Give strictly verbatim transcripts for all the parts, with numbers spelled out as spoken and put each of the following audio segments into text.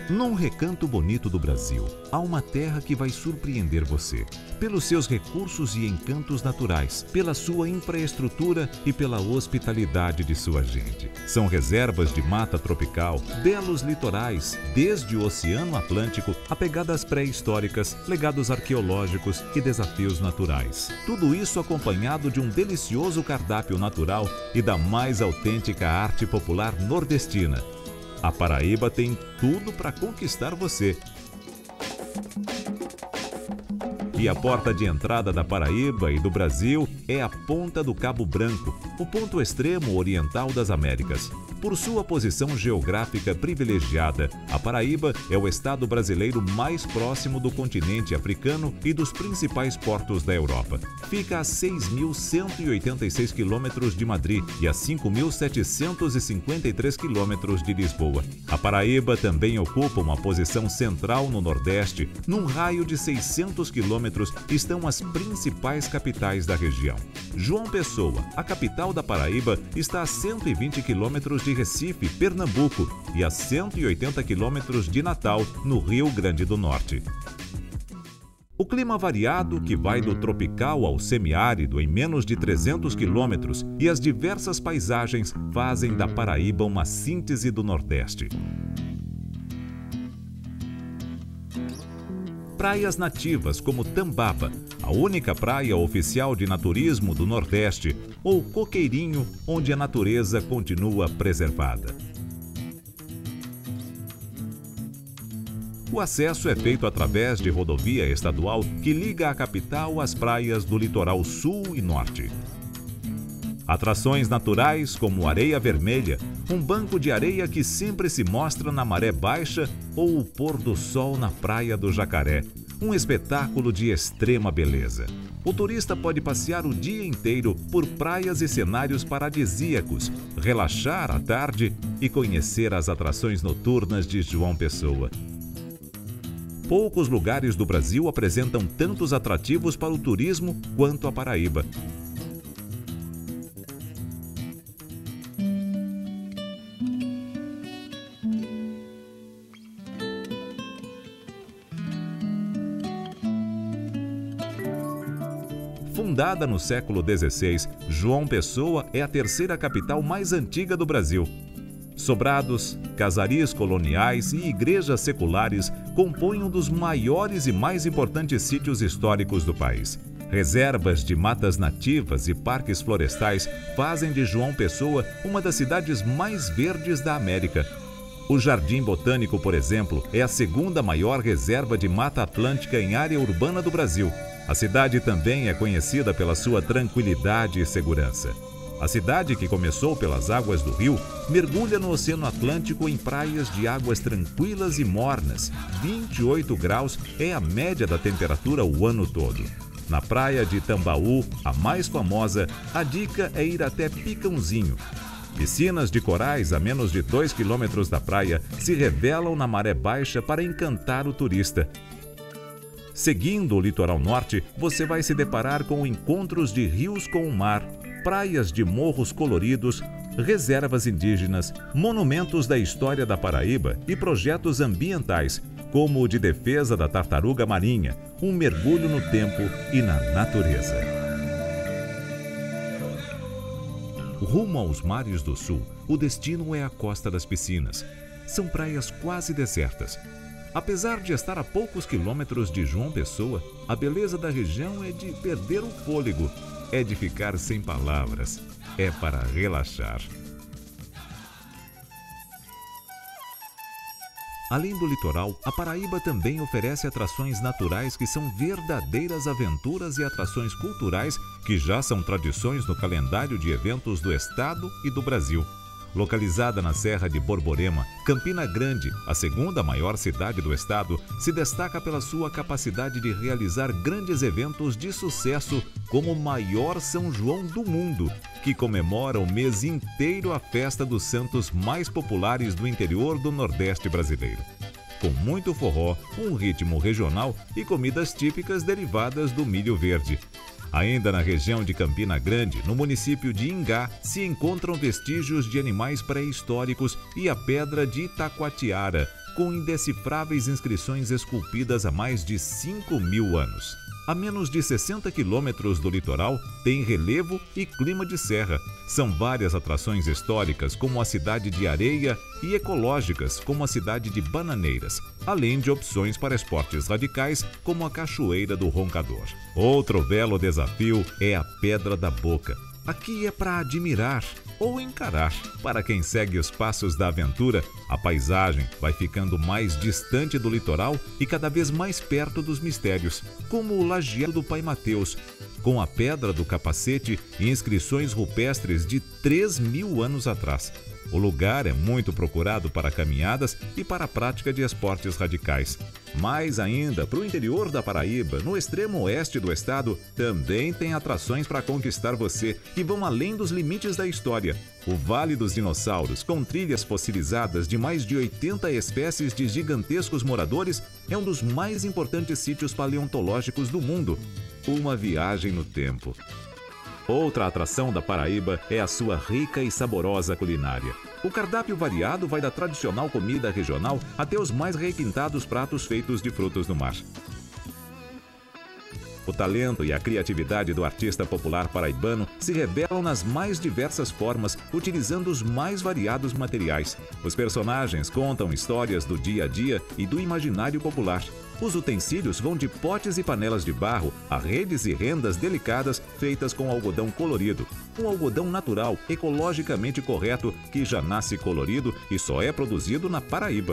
Num recanto bonito do Brasil, há uma terra que vai surpreender você. Pelos seus recursos e encantos naturais, pela sua infraestrutura e pela hospitalidade de sua gente. São reservas de mata tropical, belos litorais, desde o Oceano Atlântico a pegadas pré-históricas, legados arqueológicos e desafios naturais. Tudo isso acompanhado de um delicioso cardápio natural e da mais autêntica arte popular nordestina. A Paraíba tem tudo para conquistar você. E a porta de entrada da Paraíba e do Brasil é a Ponta do Cabo Branco, o ponto extremo oriental das Américas. Por sua posição geográfica privilegiada, a Paraíba é o estado brasileiro mais próximo do continente africano e dos principais portos da Europa. Fica a seis mil cento e oitenta e seis quilômetros de Madrid e a cinco mil setecentos e cinquenta e três quilômetros de Lisboa. A Paraíba também ocupa uma posição central no Nordeste. Num raio de seiscentos quilômetros estão as principais capitais da região. João Pessoa, a capital da Paraíba, está a cento e vinte quilômetros de Recife, Pernambuco, e a cento e oitenta quilômetros de Natal, no Rio Grande do Norte. O clima variado, que vai do tropical ao semiárido em menos de trezentos quilômetros, e as diversas paisagens fazem da Paraíba uma síntese do Nordeste. Praias nativas como Tambaba, a única praia oficial de naturismo do Nordeste, ou Coqueirinho, onde a natureza continua preservada. O acesso é feito através de rodovia estadual que liga a capital às praias do litoral sul e norte. Atrações naturais como Areia Vermelha, um banco de areia que sempre se mostra na maré baixa, ou o pôr do sol na Praia do Jacaré, um espetáculo de extrema beleza. O turista pode passear o dia inteiro por praias e cenários paradisíacos, relaxar à tarde e conhecer as atrações noturnas de João Pessoa. Poucos lugares do Brasil apresentam tantos atrativos para o turismo quanto a Paraíba. Fundada no século dezesseis, João Pessoa é a terceira capital mais antiga do Brasil. Sobrados, casarias coloniais e igrejas seculares compõem um dos maiores e mais importantes sítios históricos do país. Reservas de matas nativas e parques florestais fazem de João Pessoa uma das cidades mais verdes da América. O Jardim Botânico, por exemplo, é a segunda maior reserva de Mata Atlântica em área urbana do Brasil. A cidade também é conhecida pela sua tranquilidade e segurança. A cidade, que começou pelas águas do rio, mergulha no Oceano Atlântico em praias de águas tranquilas e mornas. vinte e oito graus é a média da temperatura o ano todo. Na praia de Tambaú, a mais famosa, a dica é ir até Picãozinho. Piscinas de corais a menos de dois quilômetros da praia se revelam na maré baixa para encantar o turista. Seguindo o litoral norte, você vai se deparar com encontros de rios com o mar, praias de morros coloridos, reservas indígenas, monumentos da história da Paraíba e projetos ambientais, como o de defesa da tartaruga marinha, um mergulho no tempo e na natureza. Rumo aos mares do sul, o destino é a Costa das Piscinas. São praias quase desertas. Apesar de estar a poucos quilômetros de João Pessoa, a beleza da região é de perder o fôlego, é de ficar sem palavras, é para relaxar. Além do litoral, a Paraíba também oferece atrações naturais que são verdadeiras aventuras e atrações culturais que já são tradições no calendário de eventos do estado e do Brasil. Localizada na Serra de Borborema, Campina Grande, a segunda maior cidade do estado, se destaca pela sua capacidade de realizar grandes eventos de sucesso, como o maior São João do mundo, que comemora o mês inteiro a festa dos santos mais populares do interior do Nordeste brasileiro. Com muito forró, um ritmo regional e comidas típicas derivadas do milho verde. Ainda na região de Campina Grande, no município de Ingá, se encontram vestígios de animais pré-históricos e a pedra de Itacoatiara, com indecifráveis inscrições esculpidas há mais de cinco mil anos. A menos de sessenta quilômetros do litoral, tem relevo e clima de serra. São várias atrações históricas, como a cidade de Areia, e ecológicas, como a cidade de Bananeiras, além de opções para esportes radicais, como a Cachoeira do Roncador. Outro belo desafio é a Pedra da Boca. Aqui é para admirar ou encarar. Para quem segue os passos da aventura, a paisagem vai ficando mais distante do litoral e cada vez mais perto dos mistérios, como o Lajeado do Pai Mateus, com a Pedra do Capacete e inscrições rupestres de três mil anos atrás. O lugar é muito procurado para caminhadas e para a prática de esportes radicais. Mais ainda, para o interior da Paraíba, no extremo oeste do estado, também tem atrações para conquistar você, que vão além dos limites da história. O Vale dos Dinossauros, com trilhas fossilizadas de mais de oitenta espécies de gigantescos moradores, é um dos mais importantes sítios paleontológicos do mundo. Uma viagem no tempo. Outra atração da Paraíba é a sua rica e saborosa culinária. O cardápio variado vai da tradicional comida regional até os mais requintados pratos feitos de frutos do mar. O talento e a criatividade do artista popular paraibano se revelam nas mais diversas formas, utilizando os mais variados materiais. Os personagens contam histórias do dia a dia e do imaginário popular. Os utensílios vão de potes e panelas de barro a redes e rendas delicadas feitas com algodão colorido. Um algodão natural, ecologicamente correto, que já nasce colorido e só é produzido na Paraíba.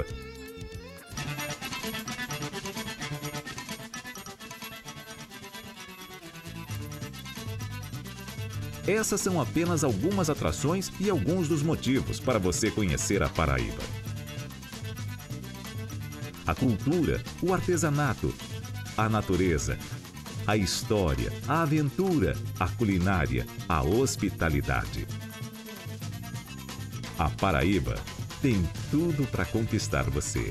Essas são apenas algumas atrações e alguns dos motivos para você conhecer a Paraíba. A cultura, o artesanato, a natureza, a história, a aventura, a culinária, a hospitalidade. A Paraíba tem tudo para conquistar você.